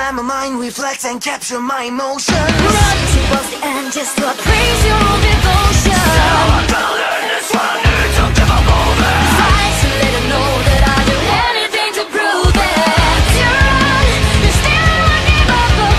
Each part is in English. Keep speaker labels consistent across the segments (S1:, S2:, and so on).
S1: let my mind reflect and capture my emotions.
S2: Run towards the end just to appraise your devotion.
S1: Now I found learn this one, it's up to my moment.
S2: Fight to let them know that I'll do anything to prove it. You run, you still won't give up the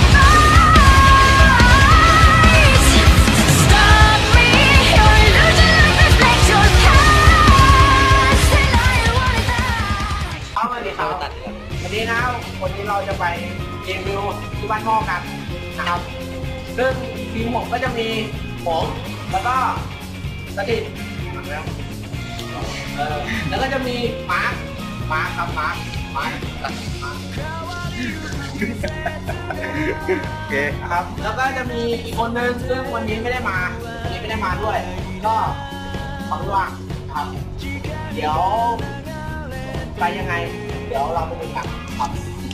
S2: fight. Stop me, your illusion reflects your past, and I want it back.
S3: เอาเลยดิครับวันนี้นะวันนี้เราจะไปรีวิวที่บ้านหม้อกันนะครับซึ่งทีมผมก็จะมีผมแล้วก็สถิตแล้วก็จะมีมาร์คครับมาร์คโอเคครับแล้วก็จะมีอีกคนนึงซึ่งวันนี้ไม่ได้มาด้วย ก็ขอรู้ว่าครับเดี๋ยวไปยังไงเดี๋ยวเราไปดูกันครับ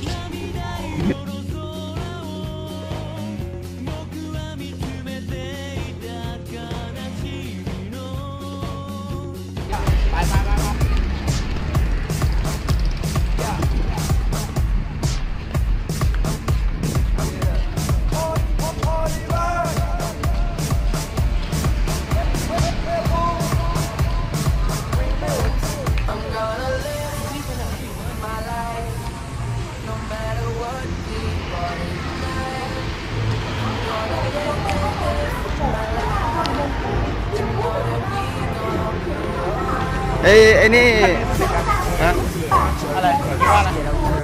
S4: ไอ้นี่ฮะ
S3: อะไรว่าอะไร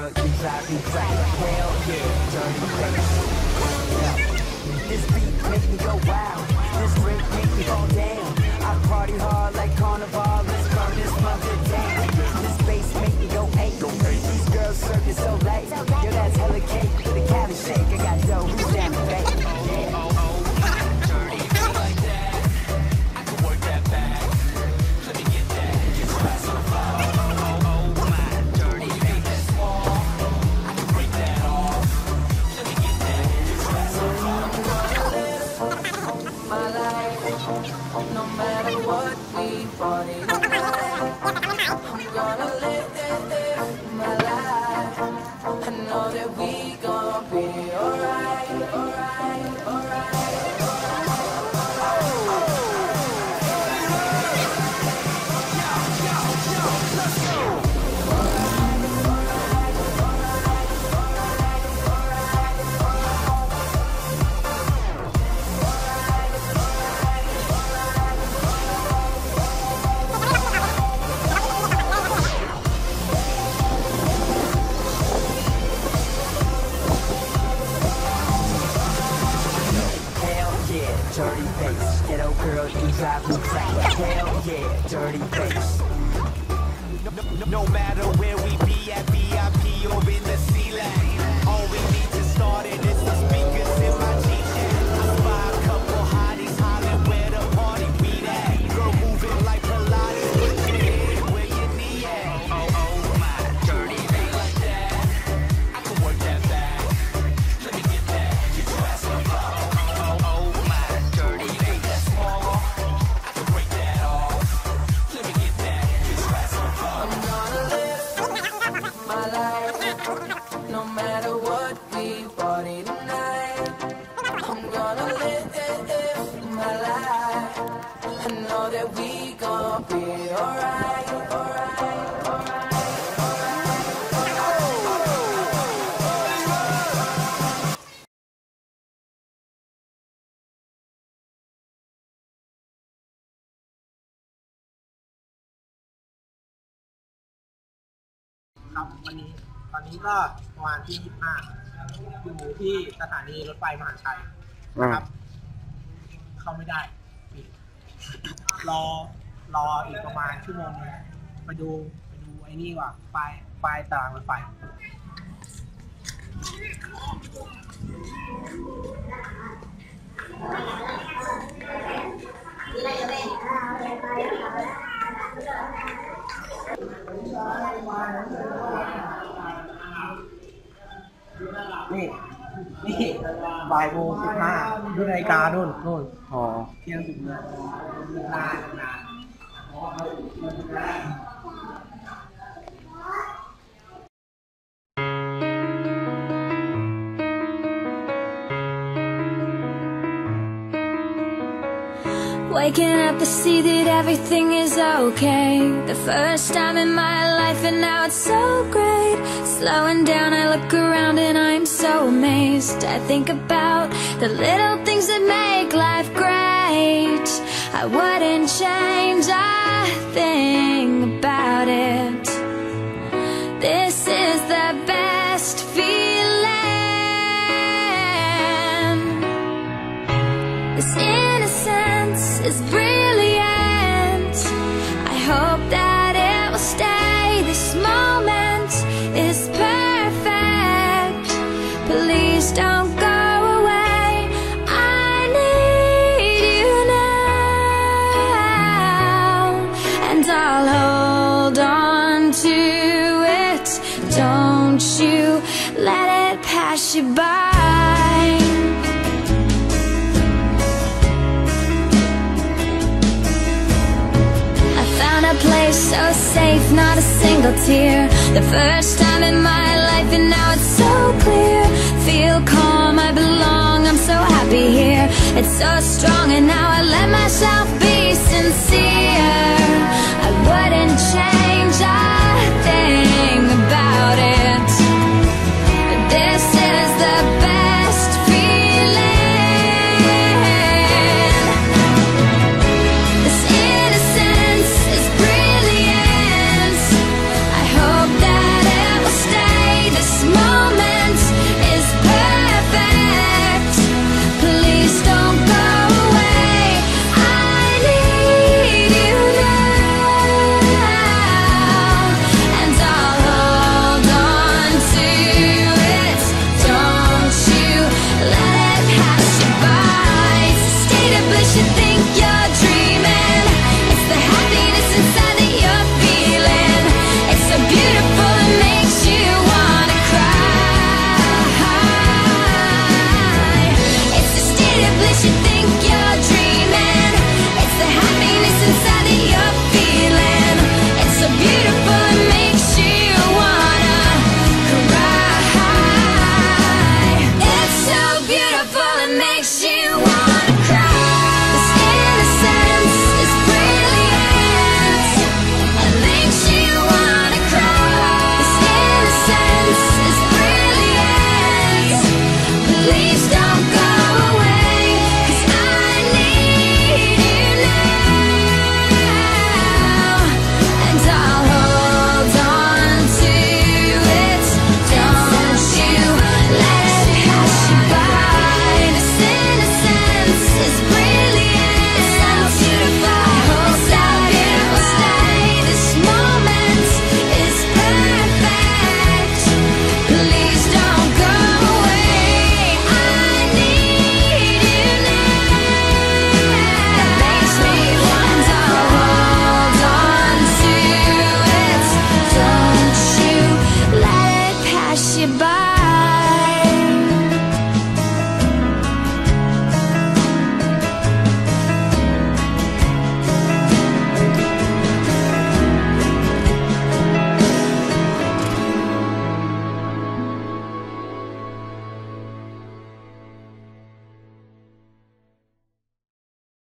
S2: No matter what we party tonight, I'm gonna live my life. I know that we gon' be alright, alright, alright.
S1: Dirty face, ghetto girl, you drive me crazy. Hell yeah, dirty face.
S5: No matter where we be at VIP or in the C-Lane, all we need to start it is the speakers in my G-Shed. I spy a couple hotties hollering where the party be at. Girl moving like Pilates, put your head where your knee at. Oh my, dirty face like that. I can work that back. Let me get that. Get your ass on the floor. Oh my, dirty face that's small. I can break that off. Let me get that. Get your ass on the floor.
S2: I'm gonna live my life. No matter what we party tonight, I'm gonna live my life. I know that we gon' be alright, alright, alright.
S3: ครับตอนนี้ก็ประมาณที่ 25อยู่ที่สถานีรถไฟมหาชัยนะครับเข้าไม่ได้ปิดรออีกประมาณชั่วโมงนึงไปดูไอ้นี่ว่าไฟตารางรถไฟนี่บ่ายโมง15ดูนาฬิกานู่น
S4: อ๋อ
S3: เที่ยงถึงนาน
S2: เ
S6: Waking up to see that everything is okay. The first time in my life and now it's so great. Slowing down, I look around and I'm so amazed. I think about the little things that make life great. I wouldn't change a thing about it. This is the best feeling. This innocence is brilliant. I hope that it will stay. This moment is perfect. Please don't go away. I need you now, and I'll hold on to it. Don't you let it pass you by. A place so safe, not a single tear. The first time in my life and now it's so clear. Feel calm, I belong, I'm so happy here. It's so strong and now I let myself